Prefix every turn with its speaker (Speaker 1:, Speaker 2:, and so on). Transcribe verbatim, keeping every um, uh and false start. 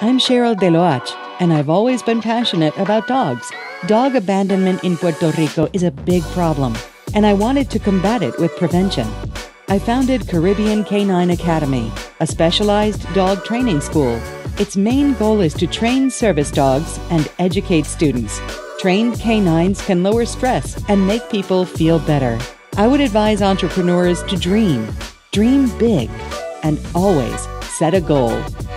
Speaker 1: I'm Cheryl Deloach, and I've always been passionate about dogs. Dog abandonment in Puerto Rico is a big problem, and I wanted to combat it with prevention. I founded Caribbean Canine Academy, a specialized dog training school. Its main goal is to train service dogs and educate students. Trained canines can lower stress and make people feel better. I would advise entrepreneurs to dream, dream big, and always set a goal.